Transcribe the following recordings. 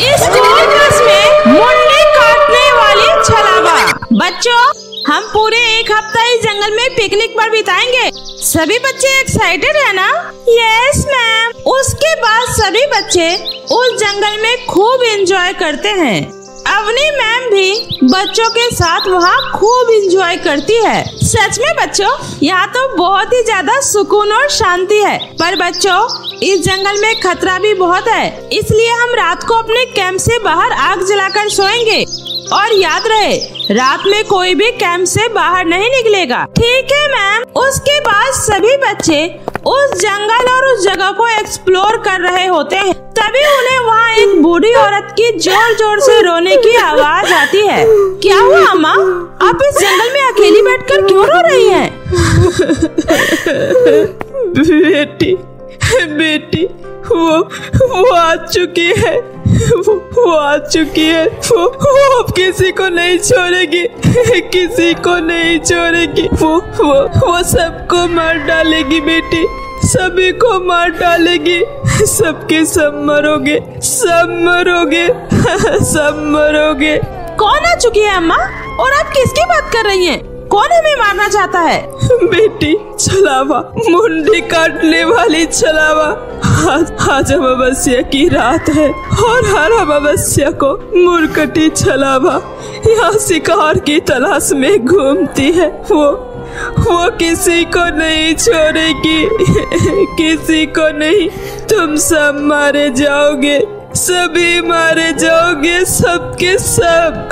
School bus में मुंडी काटने वाली छलावा। बच्चों, हम पूरे एक हफ्ता इस जंगल में पिकनिक पर बिताएंगे। सभी बच्चे एक्साइटेड है ना? Yes ma'am. उसके बाद सभी बच्चे उस जंगल में खूब एंजॉय करते हैं। अवनी मैम भी बच्चों के साथ वहाँ खूब एंजॉय करती है। सच में बच्चों, यहाँ तो बहुत ही ज्यादा सुकून और शांति है। पर बच्चों, इस जंगल में खतरा भी बहुत है, इसलिए हम रात को अपने कैंप से बाहर आग जलाकर सोएंगे। और याद रहे, रात में कोई भी कैंप से बाहर नहीं निकलेगा। ठीक है मैम। उसके बाद सभी बच्चे उस जंगल और उस जगह को एक्सप्लोर कर रहे होते हैं। तभी उन्हें वहाँ एक बूढ़ी औरत की जोर जोर से रोने की आवाज आती है। क्या हुआ अम्मा? आप इस जंगल में अकेली बैठकर क्यों रो रही हैं? बेटी, वो आ चुकी है। वो आ चुकी है। वो अब किसी को नहीं छोड़ेगी, किसी को नहीं छोड़ेगी। वो सबको मार डालेगी बेटी, सभी को मार डालेगी। सबके सब मरोगे, सब मरोगे, सब मरोगे। कौन आ चुकी है अम्मा? और आप किसकी बात कर रही हैं? कौन हमें मारना चाहता है? बेटी, छलावा, मुंडी काटने वाली छलावा। आज अमावस्या की रात है और हर अमावस्या को मुरकटी छलावा यहाँ शिकार की तलाश में घूमती है। वो किसी को नहीं छोड़ेगी, किसी को नहीं। तुम सब मारे जाओगे, सभी मारे जाओगे, सबके सब।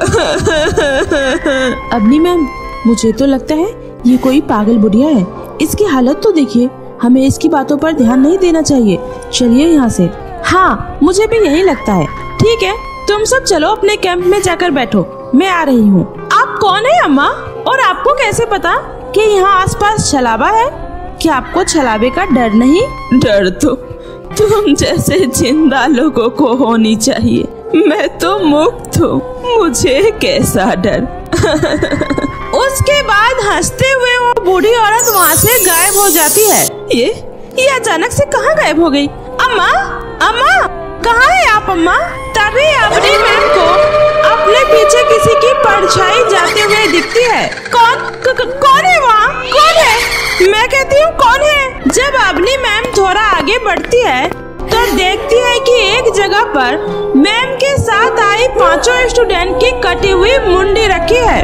अवनी मैम, मुझे तो लगता है ये कोई पागल बुढ़िया है। इसकी हालत तो देखिए, हमें इसकी बातों पर ध्यान नहीं देना चाहिए। चलिए यहाँ से। हाँ, मुझे भी यही लगता है। ठीक है, तुम सब चलो अपने कैंप में जाकर बैठो, मैं आ रही हूँ। आप कौन है अम्मा? और आपको कैसे पता कि यहाँ आसपास छलावा है? क्या आपको छलावे का डर नहीं? डर तो तुम जैसे जिंदा लोगों को होनी चाहिए। मैं तो मुक्त हूँ, मुझे कैसा डर। उसके बाद हंसते हुए वो बूढ़ी औरत वहाँ से गायब हो जाती है। ये अचानक से कहाँ गायब हो गई? अम्मा, अम्मा, कहाँ है आप अम्मा? तभी अवनी मैम को अपने पीछे किसी की परछाई जाते हुए दिखती है। कौन है वहाँ? कौन है? मैं कहती हूँ कौन है? जब अवनी मैम थोड़ा आगे बढ़ती है तो देखती है कि एक जगह पर मैम के साथ आई 5 स्टूडेंट की कटी हुई मुंडी रखी है।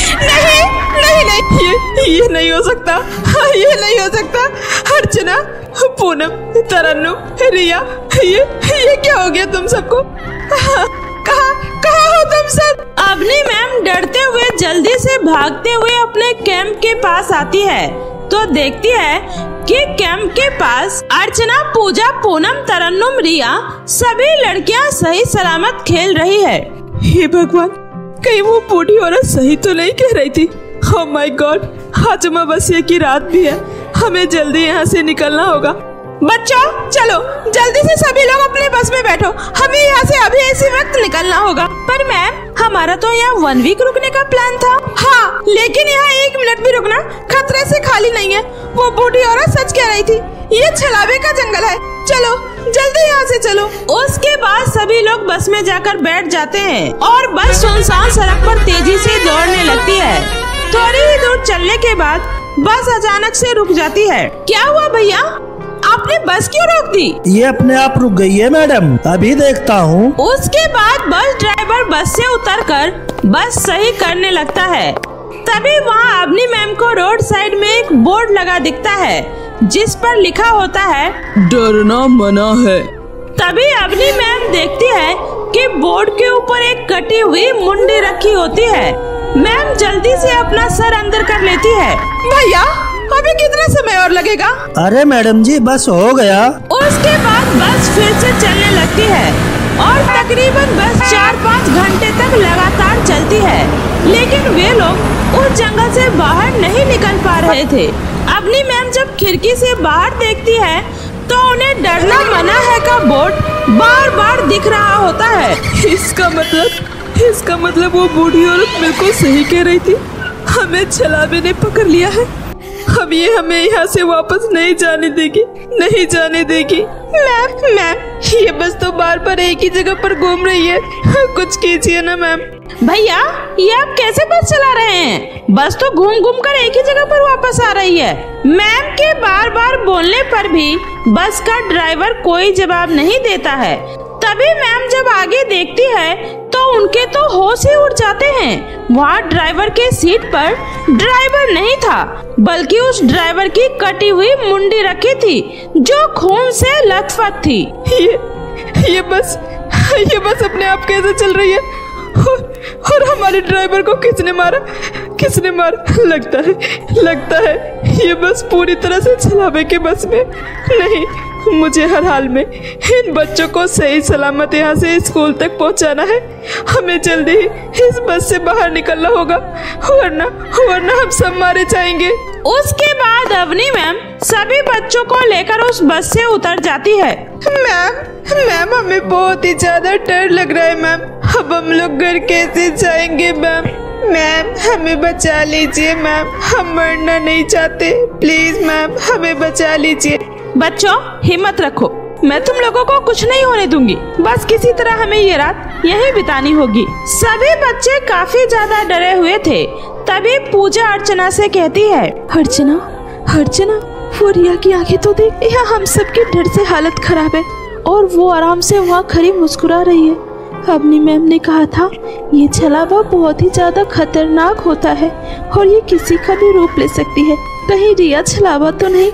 नहीं, ये नहीं हो सकता, ये नहीं हो सकता। अर्चना, पूनम, तरन्नुम, रिया, ये क्या हो गया तुम सबको? कहाँ हो तुम सब? अवनी मैम डरते हुए जल्दी से भागते हुए अपने कैंप के पास आती है तो देखती है कि कैंप के पास अर्चना, पूजा, पूनम, तरन्नुम, रिया सभी लड़कियां सही सलामत खेल रही है। हे भगवान, कहीं वो बूढ़ी औरत सही तो नहीं कह रही थी? ओह माय गॉड, आज अमावस्या की रात भी है। हमें जल्दी यहाँ से निकलना होगा। बच्चों, चलो जल्दी से सभी लोग अपने बस में बैठो, हमें यहाँ से अभी इसी वक्त निकलना होगा। पर मैम, हमारा तो यहाँ 1 वीक रुकने का प्लान था। हाँ, लेकिन यहाँ 1 मिनट भी रुकना खतरे से खाली नहीं है। वो बूढ़ी औरत सच कह रही थी, ये छलावे का जंगल है। चलो जल्दी यहाँ से चलो। उसके बाद सभी लोग बस में जाकर बैठ जाते हैं और बस सुनसान सड़क पर तेजी से दौड़ने लगती है। थोड़ी ही दूर चलने के बाद बस अचानक से रुक जाती है। क्या हुआ भैया, आपने बस क्यों रोक दी? ये अपने आप रुक गई है मैडम, अभी देखता हूँ। उसके बाद बस ड्राइवर बस से उतरकर बस सही करने लगता है। तभी वहाँ अवनी मैम को रोड साइड में एक बोर्ड लगा दिखता है जिस पर लिखा होता है, डरना मना है। तभी अवनी मैम देखती है कि बोर्ड के ऊपर एक कटी हुई मुंडी रखी होती है। मैम जल्दी से अपना सर अंदर कर लेती है। भैया, अभी कितना समय और लगेगा? अरे मैडम जी, बस हो गया। उसके बाद बस फिर से चलने लगती है और तकरीबन बस 4-5 घंटे तक लगातार चलती है। लेकिन वे लोग उस जंगल से बाहर नहीं निकल पा रहे थे। अवनी मैम जब खिड़की से बाहर देखती है तो उन्हें डरना मना है का बोर्ड बार बार दिख रहा होता है। इसका मतलब वो बूढ़ी औरत बिल्कुल सही कह रही थी। हमें छलावे ने पकड़ लिया है। अब ये हमें यहाँ से वापस नहीं जाने देगी, नहीं जाने देगी। मैम ये बस तो बार बार एक ही जगह पर घूम रही है, कुछ कीजिए ना मैम। भैया ये आप कैसे बस चला रहे हैं? बस तो घूम घूम कर एक ही जगह पर वापस आ रही है। मैम के बार बार बोलने पर भी बस का ड्राइवर कोई जवाब नहीं देता है। तभी मैम जब आगे देखती है तो उनके तो होश ही उड़ जाते हैं। वहाँ ड्राइवर के सीट पर ड्राइवर नहीं था, बल्कि उस ड्राइवर की कटी हुई मुंडी रखी थी जो खून से लथपथ थी। ये बस अपने आप कैसे चल रही है? और हमारे ड्राइवर को किसने मारा? लगता है ये बस पूरी तरह से छलावे के बस में नहीं। मुझे हर हाल में इन बच्चों को सही सलामत यहाँ से स्कूल तक पहुँचाना है। हमें जल्दी ही इस बस से बाहर निकलना होगा, वरना हम सब मारे जाएंगे। उसके बाद अवनी मैम सभी बच्चों को लेकर उस बस से उतर जाती है। मैम हमें बहुत ही ज्यादा डर लग रहा है मैम। अब हम लोग घर कैसे जाएंगे मैम? हमें बचा लीजिए मैम, हम मरना नहीं चाहते। प्लीज मैम हमें बचा लीजिए। बच्चों हिम्मत रखो, मैं तुम लोगों को कुछ नहीं होने दूंगी। बस किसी तरह हमें ये रात यहीं बितानी होगी। सभी बच्चे काफी ज्यादा डरे हुए थे। तभी पूजा अर्चना से कहती है, अर्चना वो रिया की आंखें तो देख, यहाँ हम सबके डर से हालत खराब है और वो आराम से वहाँ खड़ी मुस्कुरा रही है। अपनी मैम ने कहा था ये छलावा बहुत ही ज्यादा खतरनाक होता है और ये किसी का भी रूप ले सकती है। कहीं रिया छलावा तो नहीं?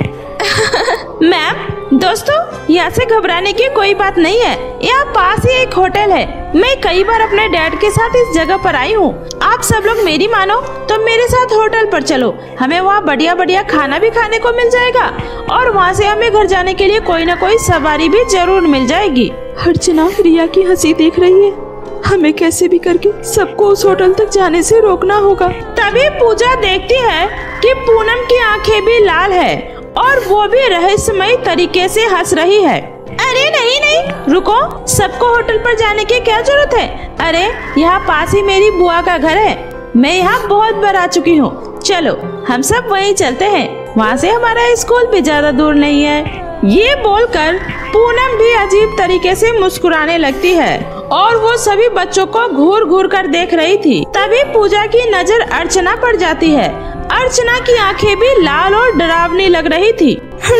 मैम दोस्तों यहाँ से घबराने की कोई बात नहीं है। यहाँ पास ही एक होटल है। मैं कई बार अपने डैड के साथ इस जगह पर आई हूँ। आप सब लोग मेरी मानो तो मेरे साथ होटल पर चलो। हमें वहाँ बढ़िया खाना भी खाने को मिल जाएगा और वहाँ से हमें घर जाने के लिए कोई ना कोई सवारी भी जरूर मिल जाएगी। अर्चना रिया की हंसी देख रही है, हमें कैसे भी करके सबको उस होटल तक जाने से रोकना होगा। तभी पूजा देखती है कि पूनम की आंखें भी लाल है और वो भी रहस्यमयी तरीके से हंस रही है। अरे नहीं रुको, सबको होटल पर जाने की क्या जरूरत है? अरे यहाँ पास ही मेरी बुआ का घर है, मैं यहाँ बहुत बार आ चुकी हूँ। चलो हम सब वहीं चलते हैं, वहाँ से हमारा स्कूल भी ज्यादा दूर नहीं है। ये बोलकर पूनम भी अजीब तरीके से मुस्कुराने लगती है और वो सभी बच्चों को घूर घूर कर देख रही थी। तभी पूजा की नजर अर्चना पर जाती है। अर्चना की आंखें भी लाल और डरावनी लग रही थी।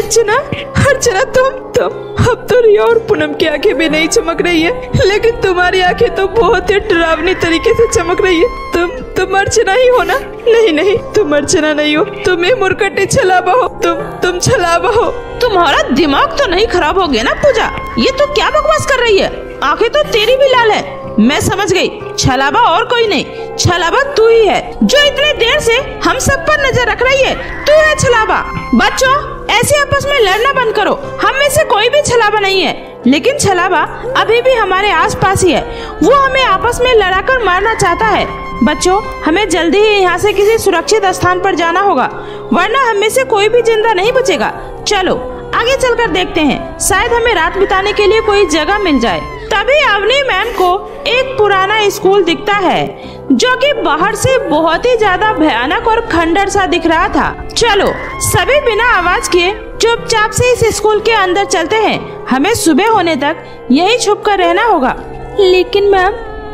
अर्चना तुम अब तो रिया और पूनम की आंखें भी नहीं चमक रही है, लेकिन तुम्हारी आंखें तो बहुत ही डरावनी तरीके से चमक रही है। तुम अर्चना ही हो ना? नहीं तुम अर्चना नहीं हो, तुम ये मुरकटी छलावा हो। तुम छलावा हो। तुम्हारा दिमाग तो नहीं खराब हो गया ना पूजा? ये तो क्या बकवास कर रही है? आंखें तो तेरी भी लाल है। मैं समझ गई, छलावा और कोई नहीं, छलावा तू ही है जो इतने देर से हम सब पर नजर रख रही है। तू है छलावा। बच्चों ऐसे आपस में लड़ना बंद करो, हम में से कोई भी छलावा नहीं है, लेकिन छलावा अभी भी हमारे आसपास ही है। वो हमें आपस में लड़ाकर मारना चाहता है। बच्चों हमें जल्दी ही यहाँ से किसी सुरक्षित स्थान पर जाना होगा, वरना हम में से कोई भी जिंदा नहीं बचेगा। चलो आगे चलकर देखते हैं, शायद हमें रात बिताने के लिए कोई जगह मिल जाए। तभी अवनी मैम को एक पुराना स्कूल दिखता है जो कि बाहर से बहुत ही ज्यादा भयानक और खंडर सा दिख रहा था। चलो सभी बिना आवाज किए चुपचाप से इस स्कूल के अंदर चलते हैं। हमें सुबह होने तक यही छुप कर रहना होगा। लेकिन मैम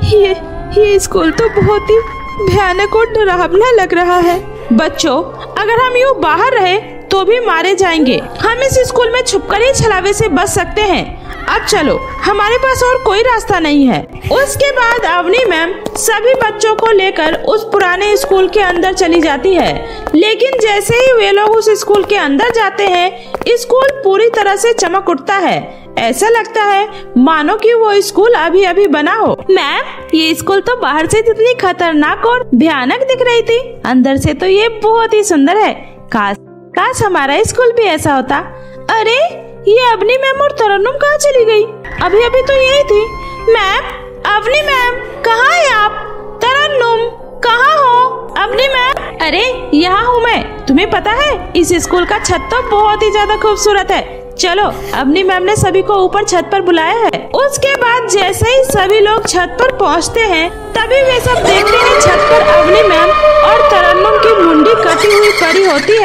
ये स्कूल तो बहुत ही भयानक और डरावना लग रहा है। बच्चों अगर हम यूँ बाहर रहे तो भी मारे जाएंगे। हम इस स्कूल में छुपकर ही छलावे से बच सकते हैं। अब चलो, हमारे पास और कोई रास्ता नहीं है। उसके बाद अवनी मैम सभी बच्चों को लेकर उस पुराने स्कूल के अंदर चली जाती है। लेकिन जैसे ही वे लोग उस स्कूल के अंदर जाते हैं, स्कूल पूरी तरह से चमक उठता है। ऐसा लगता है मानो कि वो स्कूल अभी अभी बना हो। मैम ये स्कूल तो बाहर से जितनी खतरनाक और भयानक दिख रही थी, अंदर से तो ये बहुत ही सुंदर है। काश हमारा स्कूल भी ऐसा होता। अरे ये अवनी मैम और तरन्नुम कहाँ चली गई? अभी अभी तो यही थी। मैम, अवनी मैम कहाँ है आप? तरन्नुम कहाँ हो? अवनी मैम, अरे यहाँ हूँ मैं। तुम्हें पता है इस स्कूल का छत तो बहुत ही ज्यादा खूबसूरत है। चलो अवनी मैम ने सभी को ऊपर छत पर बुलाया है। उसके बाद जैसे ही सभी लोग छत पर पहुँचते हैं, तभी वे सब देखते हैं छत पर अवनी मैम और तरन्नुम की मुंडी कटी हुई पड़ी होती है।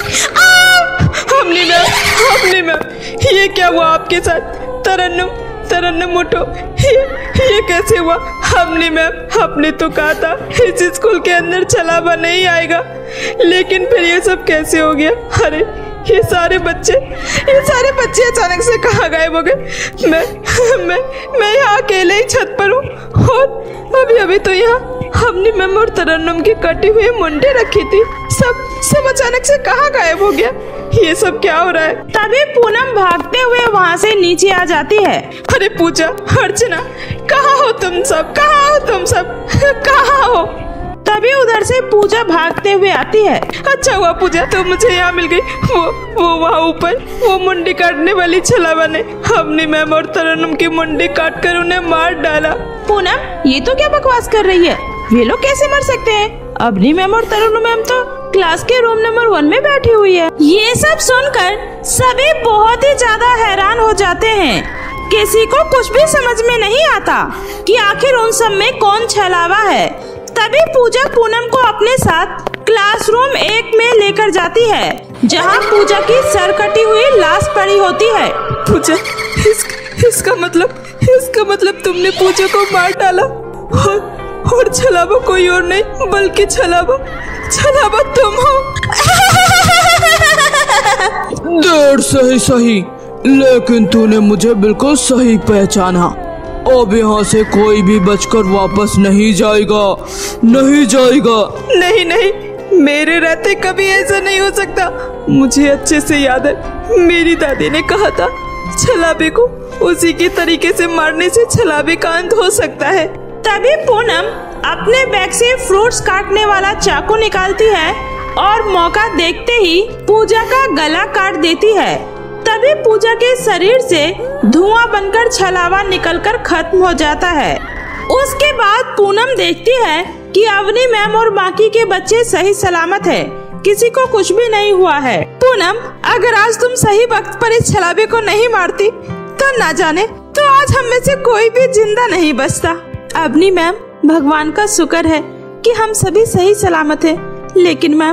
हमने मैम ये क्या हुआ आपके साथ? तरन्नुम उठो, ये कैसे हुआ? हमने मैम आपने तो कहा था इस स्कूल के अंदर छलावा नहीं आएगा, लेकिन फिर ये सब कैसे हो गया? अरे ये सारे बच्चे अचानक से कहाँ गायब हो गए? मैं यहाँ अकेले ही छत पर हूँ और अभी तो यहाँ हमने मैम और तरन्नुम की कटी हुई मुंडी रखी थी। सब अचानक से कहाँ गायब हो गया? ये सब क्या हो रहा है? तभी पूनम भागते हुए वहाँ से नीचे आ जाती है। अरे पूजा, अर्चना, कहाँ हो तुम सब? कहाँ हो? तभी उधर से पूजा भागते हुए आती है। अच्छा हुआ पूजा तो मुझे यहाँ मिल गई। वो वहाँ ऊपर वो मुंडी काटने वाली छलावा ने हमने मैम और तरन्नुम की मुंडी काट कर उन्हें मार डाला। पूनम ये तो क्या बकवास कर रही है? वे लोग कैसे मर सकते हैं? अवनी मैम और तरुण मैम तो क्लास के रूम नंबर 1 में बैठी हुई है। ये सब सुनकर सभी बहुत ही ज्यादा हैरान हो जाते हैं। किसी को कुछ भी समझ में नहीं आता कि आखिर उन सब में कौन छलावा है। तभी पूजा पूनम को अपने साथ क्लासरूम 1 में लेकर जाती है, जहां पूजा की सर कटी हुई लाश पड़ी होती है। पूजा, इसका मतलब तुमने पूजा को मार डाला और छलावा कोई और नहीं बल्कि छलावा तुम हो। देर सही, लेकिन तूने मुझे बिल्कुल सही पहचाना। अब यहाँ से कोई भी बचकर वापस नहीं जाएगा। नहीं, मेरे रहते कभी ऐसा नहीं हो सकता। मुझे अच्छे से याद है, मेरी दादी ने कहा था छलावे को उसी के तरीके से मारने से छलावे का अंत हो सकता है। तभी पूनम अपने बैग से फ्रूट्स काटने वाला चाकू निकालती है और मौका देखते ही पूजा का गला काट देती है। तभी पूजा के शरीर से धुआं बनकर छलावा निकलकर खत्म हो जाता है। उसके बाद पूनम देखती है कि अवनी मैम और बाकी के बच्चे सही सलामत है, किसी को कुछ भी नहीं हुआ है। पूनम, अगर आज तुम सही वक्त पर इस छलावे को नहीं मारती तो ना जाने तो आज हम में से कोई भी जिंदा नहीं बचता। अवनी मैम, भगवान का शुक्र है कि हम सभी सही सलामत हैं, लेकिन मैम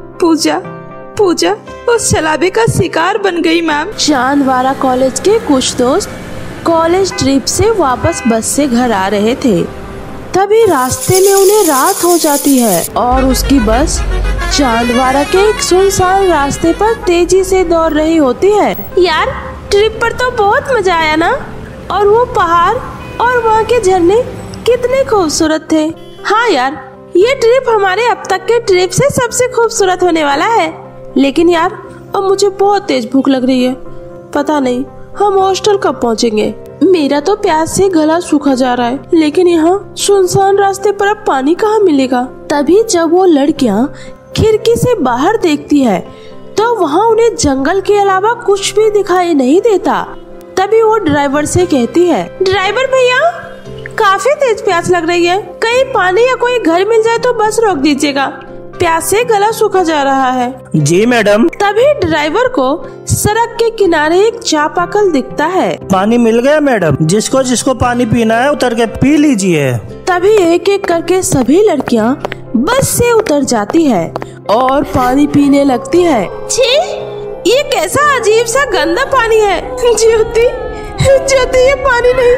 पूजा उस छलावे का शिकार बन गई मैम। चांदवारा कॉलेज के कुछ दोस्त कॉलेज ट्रिप से वापस बस से घर आ रहे थे। तभी रास्ते में उन्हें रात हो जाती है और उसकी बस चांदवारा के एक सुनसान रास्ते पर तेजी से दौड़ रही होती है। यार, ट्रिप पर तो बहुत मजा आया ना? और वो पहाड़ और वहाँ के झरने कितने खूबसूरत थे। हाँ यार, ये ट्रिप हमारे अब तक के ट्रिप से सबसे खूबसूरत होने वाला है। लेकिन यार, अब मुझे बहुत तेज भूख लग रही है। पता नहीं हम हॉस्टल कब पहुँचेंगे। मेरा तो प्यास से गला सूखा जा रहा है, लेकिन यहाँ सुनसान रास्ते पर अब पानी कहाँ मिलेगा। तभी जब वो लड़कियाँ खिड़की से बाहर देखती है तो वहाँ उन्हें जंगल के अलावा कुछ भी दिखाई नहीं देता। तभी वो ड्राइवर से कहती है, ड्राइवर भैया, काफी तेज प्यास लग रही है, कहीं पानी या कोई घर मिल जाए तो बस रोक दीजिएगा, प्यास से गला सूखा जा रहा है। जी मैडम। तभी ड्राइवर को सड़क के किनारे एक चापाकल दिखता है। पानी मिल गया मैडम, जिसको पानी पीना है उतर के पी लीजिए। तभी एक एक करके सभी लड़कियाँ बस से उतर जाती है और पानी पीने लगती है। छी, ये कैसा अजीब सा गंदा पानी है। ज्योति, ये पानी नहीं,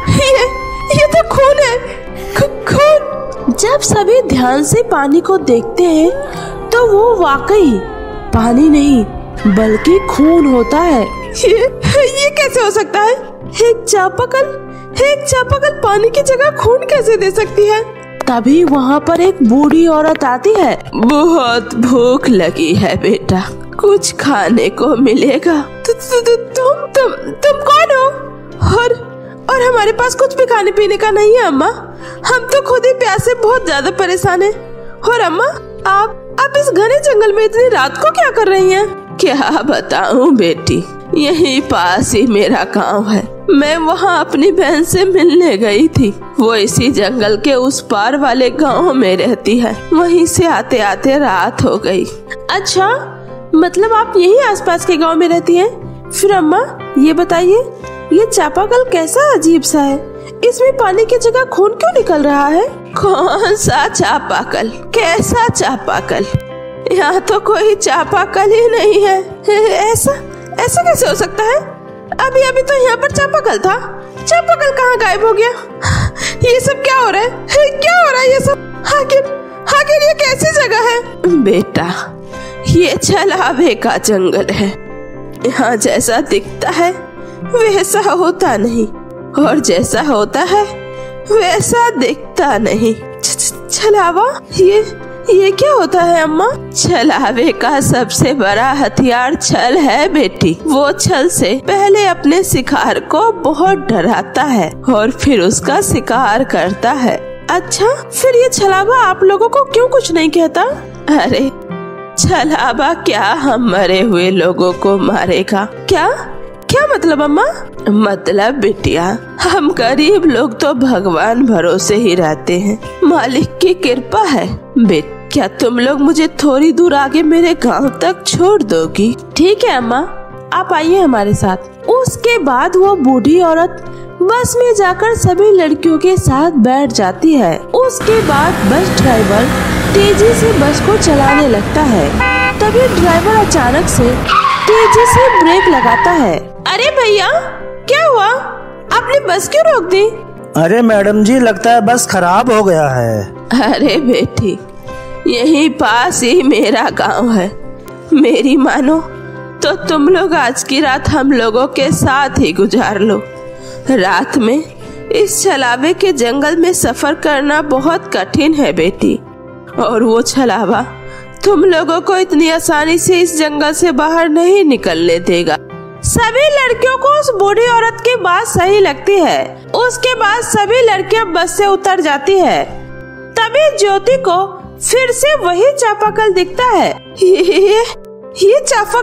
ये तो खून है, खून। जब सभी ध्यान से पानी को देखते हैं तो वो वाकई पानी नहीं बल्कि खून होता है। ये कैसे हो सकता है? एक चापाकल पानी की जगह खून कैसे दे सकती है? तभी वहाँ पर एक बूढ़ी औरत आती है। बहुत भूख लगी है बेटा, कुछ खाने को मिलेगा। तुम कौन हो? और हमारे पास कुछ भी खाने पीने का नहीं है अम्मा, हम तो खुद ही प्यास से बहुत ज्यादा परेशान हैं। और अम्मा, आप इस घने जंगल में इतनी रात को क्या कर रही हैं? क्या बताऊं बेटी, यहीं पास ही मेरा गांव है। मैं वहाँ अपनी बहन से मिलने गई थी, वो इसी जंगल के उस पार वाले गांव में रहती है। वहीं से आते आते रात हो गई। अच्छा, मतलब आप यही आसपास के गांव में रहती हैं? फिर अम्मा ये बताइए, ये चापाकल कैसा अजीब सा है, इसमें पानी की जगह खून क्यों निकल रहा है? कौन सा चापाकल, कैसा चापाकल? यहाँ तो कोई चापाकल ही नहीं है। ऐसा ऐसा कैसे हो सकता है? अभी अभी तो यहाँ पर चापाकल था। चापाकल कहाँ गायब हो गया? ये सब क्या हो रहा है? क्या हो रहा है ये सब? आखिर ये कैसी जगह है? बेटा, ये छलावे का जंगल है। यहाँ जैसा दिखता है वैसा होता नहीं, और जैसा होता है वैसा दिखता नहीं। छलावा, ये क्या होता है अम्मा? छलावे का सबसे बड़ा हथियार छल है बेटी। वो छल से पहले अपने शिकार को बहुत डराता है और फिर उसका शिकार करता है। अच्छा, फिर ये छलावा आप लोगों को क्यों कुछ नहीं कहता? अरे छलावा क्या हम मरे हुए लोगों को मारेगा? क्या मतलब अम्मा? मतलब बिटिया, हम गरीब लोग तो भगवान भरोसे ही रहते हैं। मालिक की कृपा है। बेटा, क्या तुम लोग मुझे थोड़ी दूर आगे मेरे गांव तक छोड़ दोगी? ठीक है अम्मा, आप आइए हमारे साथ। उसके बाद वो बूढ़ी औरत बस में जाकर सभी लड़कियों के साथ बैठ जाती है। उसके बाद बस ड्राइवर तेजी से बस को चलाने लगता है। तभी ड्राइवर अचानक से तेजी से ब्रेक लगाता है। अरे भैया, क्या हुआ? आपने बस क्यों रोक दी? अरे मैडम जी, लगता है बस खराब हो गया है। अरे बेटी, यहीं पास ही मेरा गांव है। मेरी मानो तो तुम लोग आज की रात हम लोगों के साथ ही गुजार लो। रात में इस छलावे के जंगल में सफर करना बहुत कठिन है बेटी, और वो छलावा तुम लोगों को इतनी आसानी से इस जंगल से बाहर नहीं निकलने देगा। सभी लड़कियों को उस बूढ़ी औरत की बात सही लगती है। उसके बाद सभी लड़कियां बस से उतर जाती है। तभी ज्योति को फिर से वही चापाकल दिखता है। ये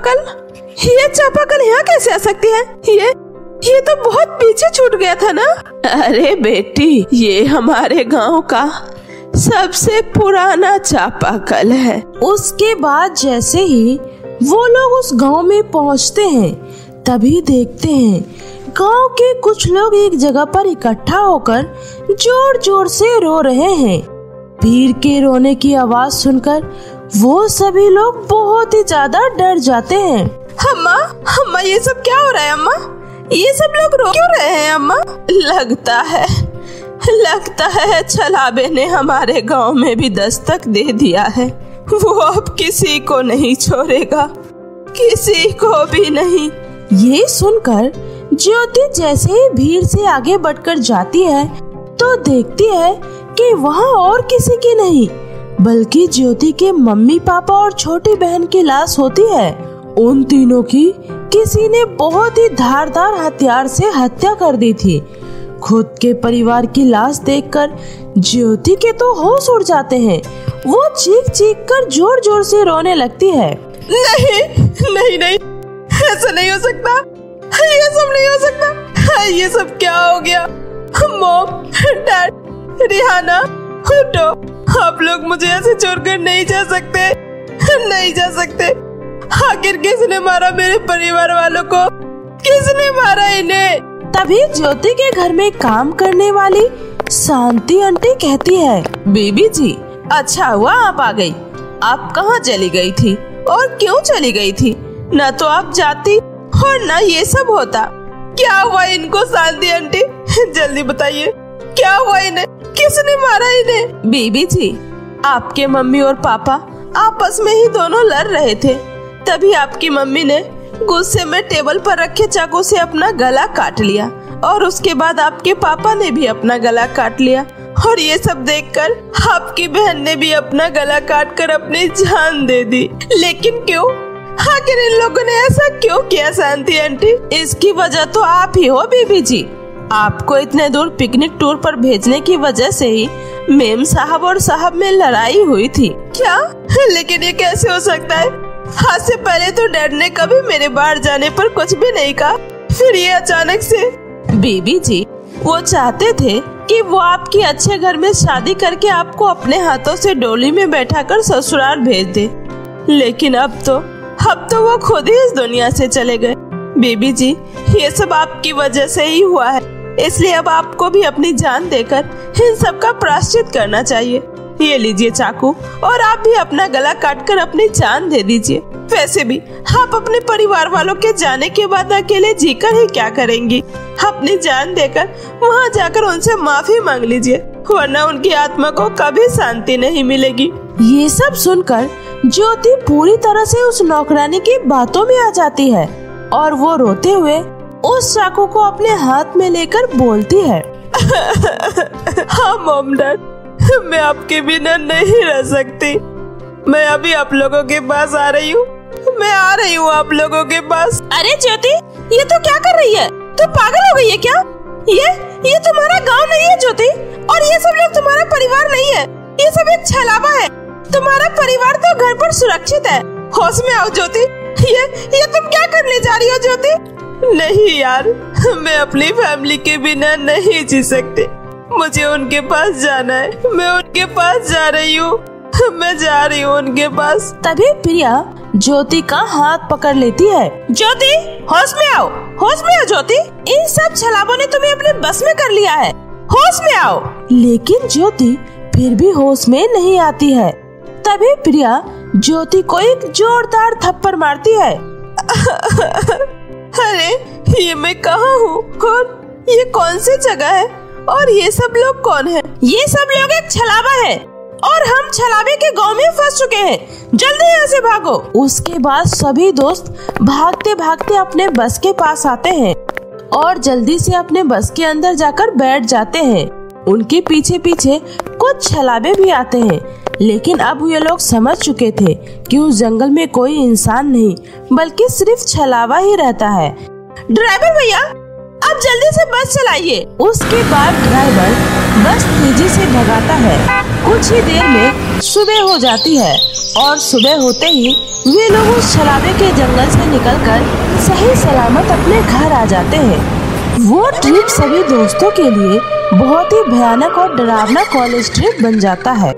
चापाकल यहाँ कैसे आ सकती है? ये तो बहुत पीछे छूट गया था ना? अरे बेटी, ये हमारे गांव का सबसे पुराना चापाकल है। उसके बाद जैसे ही वो लोग उस गांव में पहुंचते हैं, तभी देखते हैं गांव के कुछ लोग एक जगह पर इकट्ठा होकर जोर जोर से रो रहे हैं। भीड़ के रोने की आवाज सुनकर वो सभी लोग बहुत ही ज्यादा डर जाते हैं। अम्मा, ये सब क्या हो रहा है अम्मा? ये सब लोग रो क्यों रहे हैं अम्मा? लगता है छलावे ने हमारे गांव में भी दस्तक दे दिया है। वो अब किसी को नहीं छोड़ेगा, किसी को भी नहीं। ये सुनकर ज्योति जैसे ही भीड़ से आगे बढ़कर जाती है तो देखती है कि वहाँ और किसी की नहीं बल्कि ज्योति के मम्मी पापा और छोटी बहन की लाश होती है। उन तीनों की किसी ने बहुत ही धारदार हथियार से हत्या कर दी थी। खुद के परिवार की लाश देखकर ज्योति के तो होश उड़ जाते हैं। वो चीख चीख कर जोर जोर से रोने लगती है। नहीं, ऐसा नहीं हो सकता। ये सब नहीं हो सकता। ये सब क्या हो गया? मॉम, डैड, रिहाना, उठो। आप लोग मुझे ऐसे छोड़कर नहीं जा सकते। आखिर किसने मारा मेरे परिवार वालों को? किसने मारा इन्हें? तभी ज्योति के घर में काम करने वाली शांति आंटी कहती है, बेबी जी, अच्छा हुआ आप आ गई। आप कहाँ चली गई थी और क्यों चली गई थी? न तो आप जाती और न ये सब होता। क्या हुआ इनको शांति आंटी? जल्दी बताइए, क्या हुआ इन्हें? किसने मारा इन्हें? बेबी जी, आपके मम्मी और पापा आपस में ही दोनों लड़ रहे थे। तभी आपकी मम्मी ने गुस्से में टेबल पर रखे चाकू से अपना गला काट लिया और उसके बाद आपके पापा ने भी अपना गला काट लिया। और ये सब देखकर आपकी बहन ने भी अपना गला काट कर अपनी जान दे दी। लेकिन क्यों? आखिर इन लोगों ने ऐसा क्यों किया शांति आंटी? इसकी वजह तो आप ही हो बीबी जी। आपको इतने दूर पिकनिक टूर पर भेजने की वजह से ही मेम साहब और साहब में लड़ाई हुई थी। क्या? लेकिन ये कैसे हो सकता है? आज से पहले तो डैड ने कभी मेरे बाहर जाने पर कुछ भी नहीं कहा, फिर ये अचानक से। बीबी जी, वो चाहते थे कि वो आपकी अच्छे घर में शादी करके आपको अपने हाथों से डोली में बैठाकर ससुराल भेज दे, लेकिन अब तो वो खुद ही इस दुनिया से चले गए। बीबी जी, ये सब आपकी वजह से ही हुआ है, इसलिए अब आपको भी अपनी जान देकर इन सब का प्रायश्चित करना चाहिए। ये लीजिए चाकू, और आप भी अपना गला काटकर अपनी जान दे दीजिए। वैसे भी आप अपने परिवार वालों के जाने के बाद अकेले जीकर ही क्या करेंगी? अपनी जान देकर वहाँ जाकर उनसे माफी मांग लीजिए, वरना उनकी आत्मा को कभी शांति नहीं मिलेगी। ये सब सुनकर ज्योति पूरी तरह से उस नौकरानी की बातों में आ जाती है और वो रोते हुए उस चाकू को अपने हाथ में लेकर बोलती है, हाँ मॉम डैड, मैं आपके बिना नहीं रह सकती। मैं अभी आप लोगों के पास आ रही हूँ, मैं आ रही हूँ आप लोगों के पास। अरे ज्योति, ये तो क्या कर रही है? तू पागल हो गई है क्या? ये तुम्हारा गांव नहीं है ज्योति, और ये सब लोग तुम्हारा परिवार नहीं है। ये सब एक छलावा है। तुम्हारा परिवार तो घर पर सुरक्षित है। होश में आओ ज्योति। ये तुम क्या करने जा रही हो ज्योति? नहीं यार, मैं अपनी फैमिली के बिना नहीं जी सकती। मुझे उनके पास जाना है, मैं उनके पास जा रही हूँ, मैं जा रही हूँ उनके पास। तभी प्रिया ज्योति का हाथ पकड़ लेती है। ज्योति, होश में आओ, होश में आओ ज्योति। इन सब छलावों ने तुम्हें अपने बस में कर लिया है, होश में आओ। लेकिन ज्योति फिर भी होश में नहीं आती है। तभी प्रिया ज्योति को एक जोरदार थप्पड़ मारती है। अरे ये मैं कहाँ हूँ और ये कौन सी जगह है और ये सब लोग कौन है? ये सब लोग एक छलावा है और हम छलावे के गांव में फंस चुके हैं। जल्दी यहाँ से भागो। उसके बाद सभी दोस्त भागते भागते अपने बस के पास आते हैं और जल्दी से अपने बस के अंदर जाकर बैठ जाते हैं। उनके पीछे पीछे कुछ छलावे भी आते हैं, लेकिन अब ये लोग समझ चुके थे कि उस जंगल में कोई इंसान नहीं बल्कि सिर्फ छलावा ही रहता है। ड्राइवर भैया, आप जल्दी से बस चलाइए। उसके बाद ड्राइवर बस तेजी से भगाता है। कुछ ही देर में सुबह हो जाती है और सुबह होते ही वे लोग उस छलावे के जंगल से निकलकर सही सलामत अपने घर आ जाते हैं। वो ट्रिप सभी दोस्तों के लिए बहुत ही भयानक और डरावना कॉलेज ट्रिप बन जाता है।